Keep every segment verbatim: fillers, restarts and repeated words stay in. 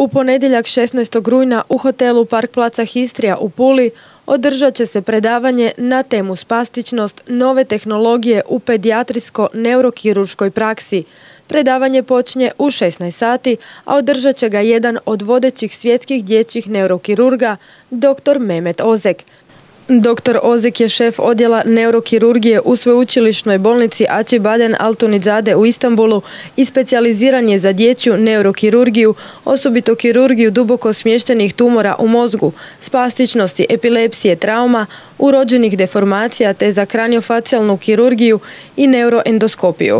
U ponedjeljak šesnaestog rujna u hotelu Park Plaza Histrija u Puli održat će se predavanje na temu spastičnost, nove tehnologije u pedijatrijsko-neurokirurškoj praksi. Predavanje počinje u šesnaest sati, a održat će ga jedan od vodećih svjetskih dječjih neurokirurga, doktor Mehmet Ozek. Doktor Ozek je šef odjela neurokirurgije u sveučilišnoj bolnici Acıbadem Altunizade u Istanbulu i specijaliziran je za dječju neurokirurgiju, osobito kirurgiju duboko smještenih tumora u mozgu, spastičnosti, epilepsije, trauma, urođenih deformacija te za kraniofacijalnu kirurgiju i neuroendoskopiju.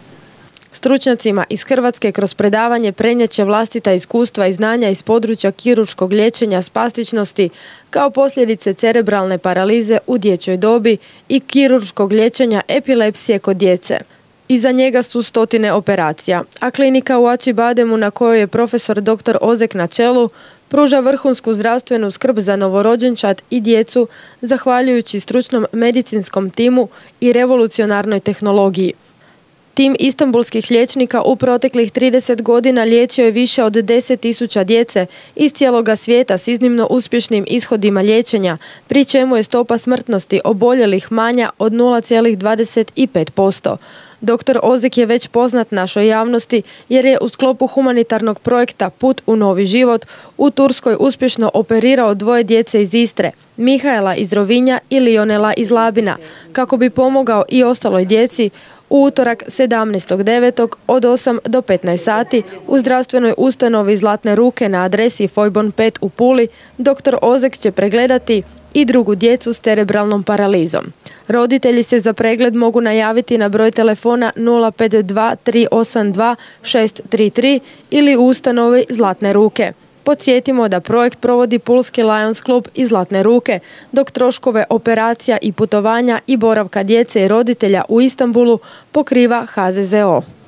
Stručnjacima iz Hrvatske kroz predavanje prenijet će vlastita iskustva i znanja iz područja kirurškog liječenja spastičnosti kao posljedice cerebralne paralize u dječjoj dobi i kirurškog liječenja epilepsije kod djece. Iza njega su stotine operacija, a klinika u Acıbademu na kojoj je profesor doktor Ozek na čelu pruža vrhunsku zdravstvenu skrb za novorođenčad i djecu zahvaljujući stručnom medicinskom timu i revolucionarnoj tehnologiji. Tim istanbulskih liječnika u proteklih trideset godina liječio je više od deset tisuća djece iz cijeloga svijeta s iznimno uspješnim ishodima liječenja, pri čemu je stopa smrtnosti oboljelih manja od nula zarez dvadeset pet posto. Doktor Ozek je već poznat našoj javnosti jer je u sklopu humanitarnog projekta Put u novi život u Turskoj uspješno operirao dvoje djece iz Istre, Mihaela iz Rovinja i Lionela iz Labina, kako bi pomogao i ostaloj djeci. U utorak sedamnaestog devetog od osam do petnaest sati u zdravstvenoj ustanovi Zlatne ruke na adresi Fojbon pet u Puli doktor Ozek će pregledati i drugu djecu s cerebralnom paralizom. Roditelji se za pregled mogu najaviti na broj telefona nula pet dva tri osam dva šest tri tri ili u ustanovi Zlatne ruke. Podsjetimo da projekt provodi Pulski Lions klub iz Zlatne ruke, dok troškove operacija i putovanja i boravka djece i roditelja u Istanbulu pokriva H Z Z O.